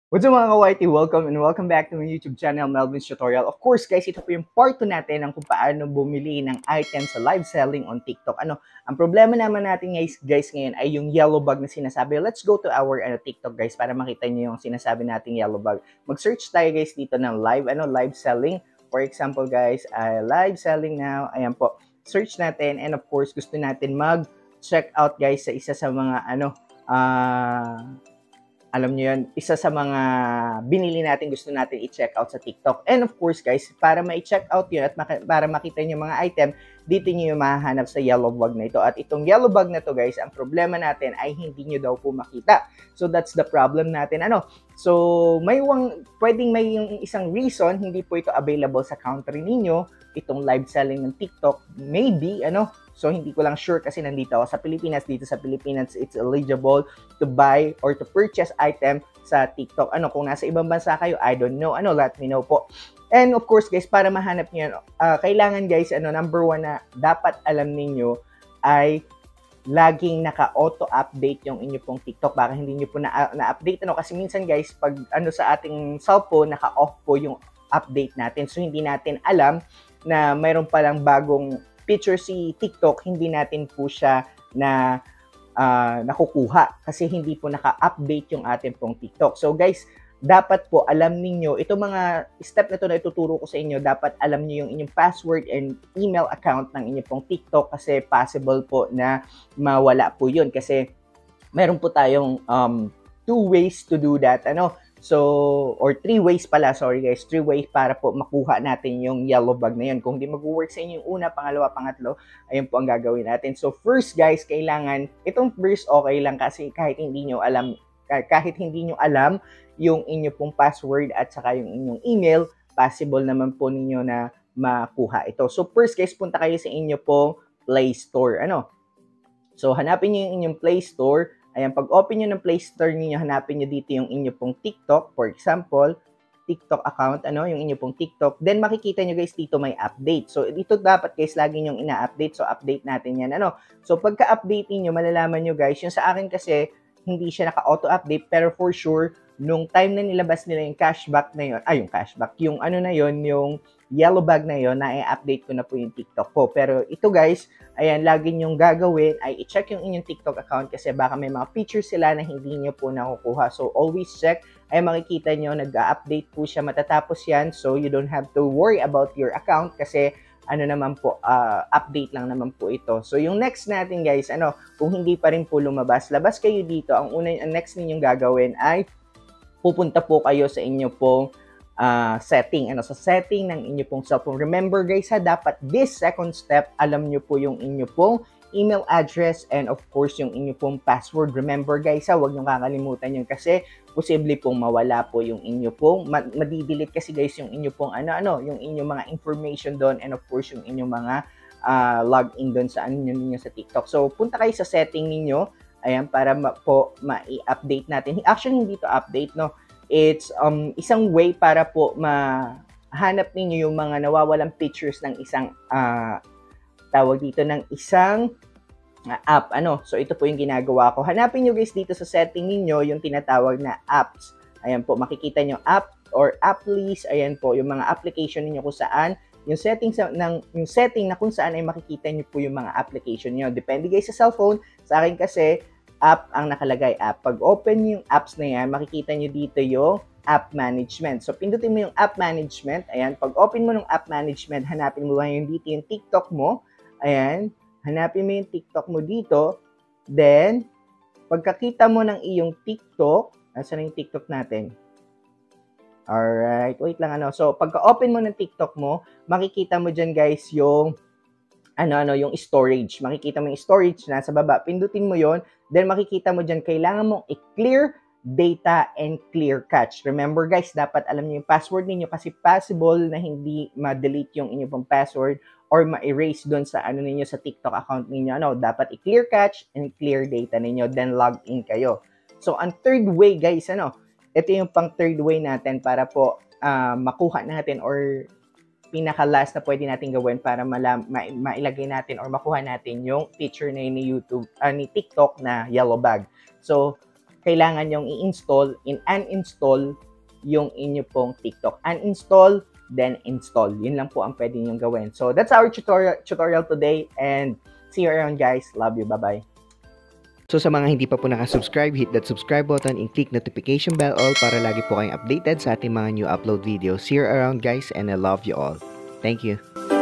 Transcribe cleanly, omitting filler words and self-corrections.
What's up mga ka-YT? Welcome and welcome back to my YouTube channel, Melvin's Tutorial. Of course, guys, ito po yung part 2 natin ng kung paano bumili ng items sa live selling on TikTok. Ang problema naman natin guys ngayon ay yung yellow bug na sinasabi. Let's go to our TikTok guys para makita niyo yung sinasabi nating yellow bug. Mag-search tayo guys dito ng live selling. For example guys, live selling now. Ayan po. Search natin and of course gusto natin mag-check out guys sa isa sa mga alam niyo yun, isa sa mga binili natin gusto natin i-check out sa TikTok. And of course guys, para ma-check out yun at para makita niyo mga item, dito niyo yung mahahanap sa yellow bug na ito. At itong yellow bug na to guys, ang problema natin ay hindi niyo daw po makita. So that's the problem natin. So pwedeng may yung isang reason hindi po ito available sa country ninyo, itong live selling ng TikTok. Maybe, so hindi ko lang sure kasi nandito ako sa Pilipinas. Dito sa Pilipinas, it's eligible to buy or to purchase item sa TikTok. Kung nasa ibang bansa kayo, I don't know. Let me know po. And of course, guys, para mahanap niyo kailangan guys, number one na dapat alam niyo ay laging naka-auto-update yung inyo pong TikTok. Baka hindi niyo po na-update, kasi minsan guys, pag sa ating cellphone, naka-off po yung update natin. So, hindi natin alam na mayroon palang bagong picture si TikTok, hindi natin po siya nakukuha kasi hindi po naka-update yung ating pong TikTok. So guys, dapat po alam niyo itong mga step na ito na ituturo ko sa inyo, dapat alam niyo yung inyong password and email account ng inyong pong TikTok kasi possible po na mawala po yun kasi meron po tayong two ways to do that. So, or 3 ways pala, sorry guys, 3 ways para po makuha natin yung yellow bug na yun. Kung di mag-work sa inyo yung una, pangalawa, pangatlo, ayun po ang gagawin natin. So, first guys, kailangan, itong first okay lang kasi kahit hindi nyo alam yung inyo pong password at saka yung inyong email, possible naman po ninyo na makuha ito. So, first guys, punta kayo sa inyo pong Play Store. So, hanapin nyo yung inyong Play Store. Ayan, pag open nyo ng Play Store niyo, hanapin nyo dito yung inyo pong TikTok. For example, TikTok account, yung inyo pong TikTok. Then, makikita nyo guys dito may update. So, dito dapat guys, lagi nyo ina-update. So, update natin yan. So, pagka-update niyo, malalaman nyo guys, yung sa akin kasi, hindi siya naka-auto-update, pero for sure, nung time na nilabas nila yung cashback na yun, yung yung yellow bag na yun, na-update ko na po yung TikTok ko. Pero ito guys, ayan, lagi nyong gagawin ay i-check yung inyong TikTok account kasi baka may mga features sila na hindi nyo po nakukuha. So, always check. Ay makikita nyo, nag-update po siya matatapos yan. So, you don't have to worry about your account kasi update lang naman po ito. So, yung next natin guys, kung hindi pa rin po lumabas, labas kayo dito. Ang next ninyong gagawin ay pupunta po kayo sa inyo pong setting, sa setting ng inyo pong cellphone. Remember guys dapat this second step, alam nyo po yung inyo pong email address and of course yung inyo pong password. Remember guys huwag nyo kakalimutan yun kasi posible pong mawala po yung inyo pong, madidelete kasi guys yung inyo pong yung inyong mga information doon and of course yung inyong mga login doon sa ninyo sa TikTok. So punta kayo sa setting ninyo, ayan, para ma-i-update natin. Actually hindi to update, it's isang way para po mahanap ninyo yung mga nawawalang pictures ng isang tawag dito ng isang app. So ito po yung ginagawa ko. Hanapin nyo guys dito sa setting ninyo yung tinatawag na apps. Ayan po, makikita nyo app or app list. Ayan po, yung mga application niyo kung saan yung setting na kung saan ay makikita nyo po yung mga application niyo. Depende guys sa cellphone. Sa akin kasi app ang nakalagay, app. Pag open yung apps na yan, makikita nyo dito yung app management. So, pindutin mo yung app management. Ayan, pag open mo ng app management, hanapin mo yung dito yung TikTok mo. Ayan, hanapin mo yung TikTok mo dito. Then, pagkakita mo ng iyong TikTok, saan yung TikTok natin? Alright, wait lang So, pagka-open mo ng TikTok mo, makikita mo dyan guys yung yung storage. Makikita mo yung storage nasa baba. Pindutin mo yon, then makikita mo dyan, kailangan mong i-clear data and clear cache. Remember guys, dapat alam niyo yung password niyo kasi possible na hindi ma-delete yung inyong pong password or ma-erase doon sa ninyo sa TikTok account niyo. Dapat i-clear cache and clear data niyo, then log in kayo. So, ang third way guys, ito yung pang third way natin para po makuha natin or pinaka-last na pwede natin gawin para mailagay natin or makuha natin yung feature na ni YouTube, ni TikTok na yellow bag. So, kailangan yung i-install and uninstall yung inyo pong TikTok. Uninstall, then install. Yun lang po ang pwede nyo gawin. So, that's our tutorial today, and see you around, guys. Love you. Bye-bye. So sa mga hindi pa po nakasubscribe, hit that subscribe button and click notification bell all para lagi po kayong updated sa ating mga new upload videos. See you around, guys, and I love you all. Thank you.